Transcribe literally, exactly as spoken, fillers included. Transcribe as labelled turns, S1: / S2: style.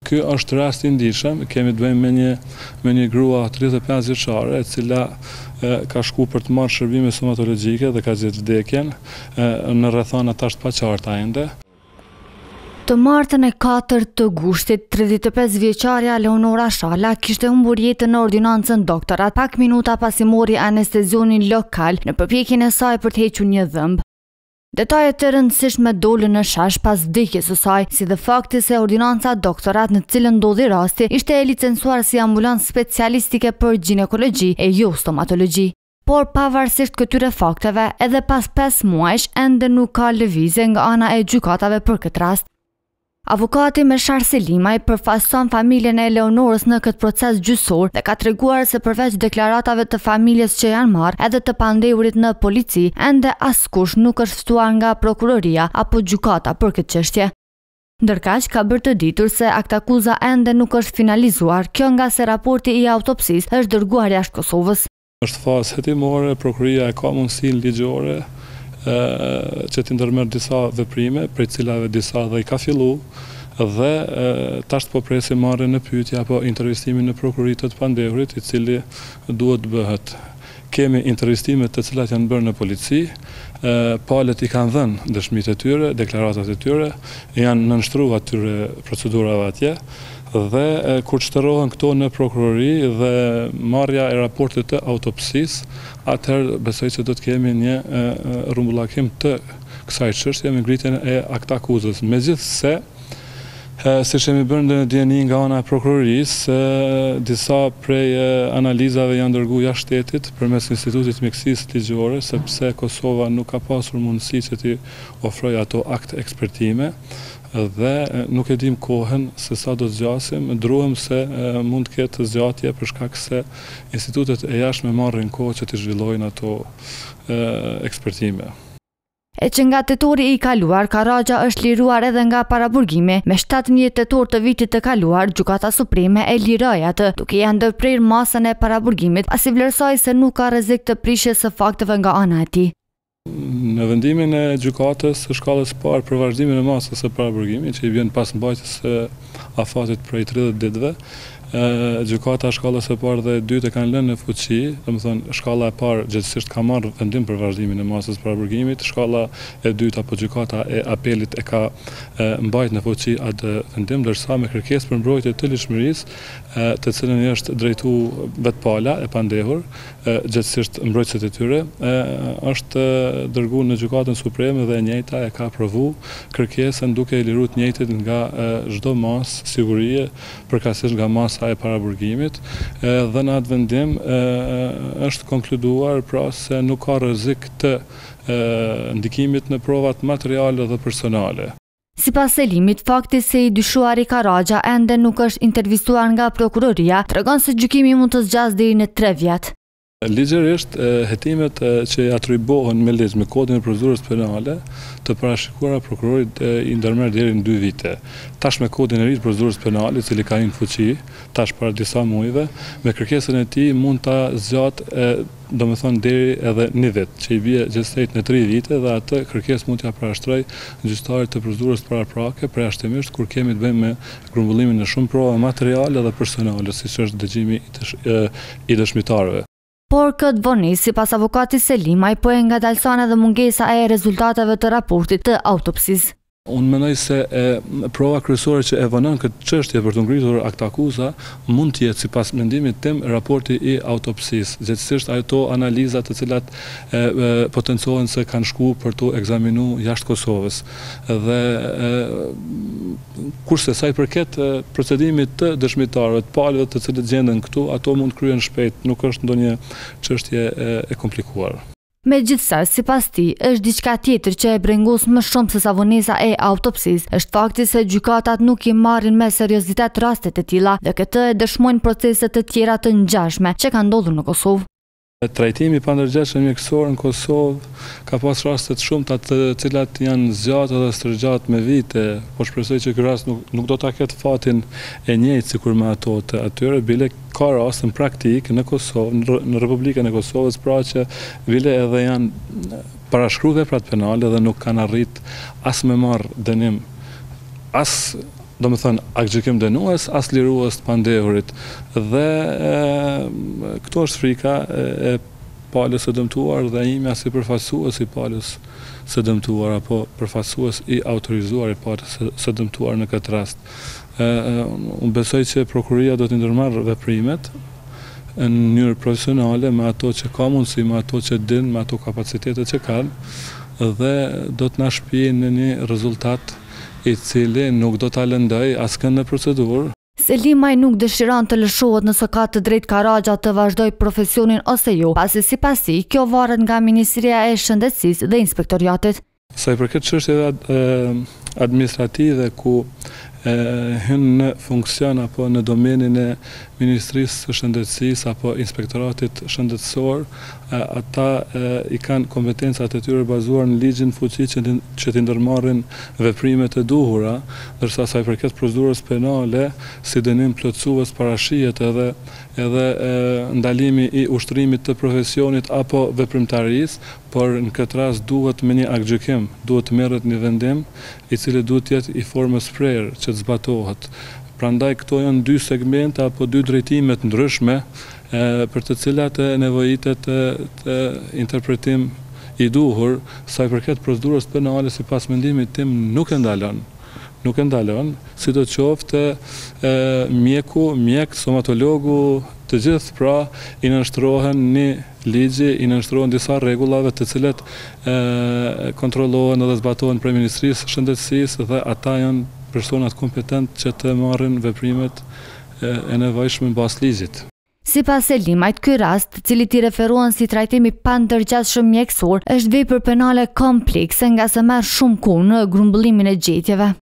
S1: Ky është rast i ndishëm, kemi të bëjmë me një, me një grua tridhjetë e pesë vjeçare, e cila e, ka shku për të marrë shërbime stomatologjike dhe ka gjetë vdekjen e, në rrethana tash të paqarta ende.
S2: Të martën e katërt të gushtit, tridhjetë e pesë vjeçaria Leonora Shala kishte humbur jetën në ordinancën doktorat pak minuta pasi mori anestezionin lokal në përpjekjen e saj për të hequr një dhëmb. Detajet e rëndësishme dolën në shesh pas vdekjes së saj, si dhe fakti se ordinanca doktorat në cilën ndodhi rasti ishte e licencuar si ambulancë specialistike për ginekologji e jo stomatologji. Por pavarësisht këtyre fakteve, edhe pas pesë muajsh ende nuk ka lëvizje nga ana e gjykatave për këtë rast. Avukati Meshar Selimaj përfaqëson familjen e Leonorës në këtë proces gjyqësor dhe ka treguar se përveç deklaratave të familjes që janë marrë edhe të pandehurit në polici, ende askush nuk është ftuar nga prokuroria apo gjykata për këtë çështje. Ndërkaq ka bërë të ditur se aktakuza ende nuk është finalizuar, kjo nga se raporti i autopsisë është dërguar jashtë Kosovës.
S1: Është fazë hetimore, prokuroria e ka mundësinë ligjore që të ndërmerr disa veprime, prej cilave disa dhe i ka fillu, dhe tash po presim marrjen në pyetje apo intervistimin në prokurori të pandehurit, i cili duhet të bëhet. Kemi intervistimet të cilat janë bërë në polici, palët i kanë dhënë dëshmitë e tyre, deklaratat e tyre, janë nënshtruar atyre procedurave atje, dhe kur shtërrohen këto në prokurori dhe marrja e raportit të autopsisë, atëherë besoj që do të kemi një rrumbullakim të kësaj çështje me ngritjen e aktakuzës. Megjithse, siç kemi bërë në dieni nga ana e prokurorisë, disa prej analizave janë dërguar jashtë shtetit përmes Institutit Mjekësisë Ligjore, sepse Kosova nuk ka pasur mundësi që t'i ofrojë ato akte ekspertime, dhe nuk e dim kohën se sa do të zgjasim, druhem se mund të ketë zgjatje për shkak se institutet e jashtme marrin kohë që të zhvillojnë ato ekspertime.
S2: E që nga tetori i kaluar, Karaxha është liruar edhe nga paraburgimi. Me shtatëmbëdhjetë tetor të vitit të kaluar, Gjykata Supreme e liroi atë, duke ia ndërprer masën e paraburgimit, pasi vlerësoi se nuk ka rrezik të prishjes së fakteve nga ana e tij.
S1: Në vendimin e gjykatës së shkallës së parë për vazhdimin e masës së paraburgimit, që i vjen pas mbajtjes së afatit prej tridhjetë ditëve, gjykata e shkallës së parë dhe e dytë e kanë lënë në fuqi, domethënë shkalla e parë gjithsesi ka marrë vendim për vazhdimin e masës së paraburgimit, shkalla e dytë apo gjykata e apelit e ka mbajtur në fuqi atë vendim, ndërsa me kërkesë për mbrojtje të ligjshmërisë, të cilën i është drejtuar vetpala e pandehur, gjithsesi mbrojtësit e tyre, është dërguar në Gjykatën Supreme dhe e njëjta e ka aprovuar kërkesën duke i liruar të njëjtit nga çdo masë sigurie, përkatësisht nga masa e paraburgimit, dhe në atë vendim është konkluduar pra se nuk ka rrezik të ndikimit në provat materiale dhe personale.
S2: Sipas Selimit, fakti se i dyshuari Karaxha ende nuk është intervistuar nga prokuroria, tregon se gjykimi mund të zgjasë deri në tre vjet.
S1: Ligjërisht, hetimet që atribuohen me ligj me kodin e procedurës penale të parashikuara prokurorit i ndërmerr deri në dy vite. Tash me kodin e ri të procedurës penale, i cili ka hyrë në fuqi tash para disa muajve, me kërkesën e tij mund ta zgjatë domethënë deri edhe një vit, që i bie gjithsej në tre vite, dhe atë kërkesë mund t'ia parashtroj gjyqtarit të procedurës paraprake, përjashtimisht kur kemi të bëjmë me grumbullimin e shumë prova materiale dhe personale, siç është dëgjimi i dëshmitarëve.
S2: Por këtë vonesë, sipas avokatit Selimaj, po e ngadalson edhe mungesa e rezultateve të raportit të autopsisë.
S1: Unë mendoj se e, prova kryesore që e vonon këtë çështje për të ngritur aktakuza mund të jetë, sipas mendimit tim, raporti i autopsisë, gjithsesi ato analiza të cilat e, e, potencohen se kanë shkuar për të ekzaminuar jashtë Kosovës. Dhe e, kurse sa i përket e, procedimit të dëshmitarëve, të palëve të cilët gjenden këtu, ato mund të kryhen shpejt, nuk është ndonjë çështje e, e komplikuar.
S2: Megjithëse, sipas tij, është diçka tjetër që e brengos më shumë se sa vonesa e autopsisë, është fakti se gjykatat nuk i marrin me seriozitet rastet e tilla dhe këtë e dëshmojnë proceset të tjera të ngjashme që kanë ndodhur në Kosovë.
S1: Trajtimi pandërgjeshëm mjekësor në Kosovë ka pas raste të shumta të cilat janë zgjatë dhe stërgjatë me vite, po shpresoj që ky rast nuk, nuk do ta ketë fatin e njëjtë sikur me ato të atyre, bile ka raste në praktik në Kosovë, në Republikën e Kosovës, pra që bile edhe janë parashkruar veprat penale dhe nuk kanë arrit as me marrë dënim, as do më thënë, aktgjykim dënues, as lirues të pandehurit. Dhe e, këto është frika e, e palës së dëmtuar dhe imja si përfaqësues i palës së dëmtuar apo përfaqësues i autorizuar i palës së dëmtuar në këtë rast. E, unë besoj që prokuria do të ndërmarrë veprimet në mënyrë profesionale me ato që ka mundësi, me ato që din, me ato kapacitetet që kanë dhe do të na shpijë në një rezultat i cili nuk do ta lëndoj askënd në procedurë.
S2: Selimaj nuk dëshiron të lëshohet nëse ka të drejtë Karaxha të vazhdoj profesionin ose jo, pasi sipasi kjo varet nga Ministria e Shëndetësisë dhe Inspektoriatit.
S1: Sa i përket çështjeve administrative ku hynë në funksion apo në domenin e Ministrisë së Shëndetësisë apo Inspektoratit Shëndetësor, ata i kanë kompetencat e tyre bazuar në ligjin fuqi që të ndërmarrin veprimet e duhura, ndërsa sa i përket procedurës penale, si dënim plotësues parashihet edhe edhe ndalimi i ushtrimit të profesionit apo veprimtarisë, por në këtë rast duhet me një aktgjykim, duhet të merret një vendim i cili duhet të jetë i formës prerë që të zbatohet. Prandaj këto janë dy segmente apo dy drejtime të ndryshme e, për të cilat e nevojitet të, të interpretim i duhur, sa i përket procedurës penale sipas mendimit tim nuk e ndalon. Nuk e ndalon, sidoqoftë e, mjeku, mjek, stomatologu, të gjithë pra i nënshtrohen një ligji, i nënshtrohen disa rregullave të cilat e, kontrollohen edhe zbatohen prej Ministrisë së Shëndetësisë dhe ata janë personat kompetent që të marrin veprimet e, e nevojshme mbas ligjit.
S2: Sipas Selimajt, ky rast, i cili i referohen si trajtimi pa ndërgjatshëm mjekësor, është vepër penale komplekse nga se merr shumë kohë në grumbullimin e gjetjeve.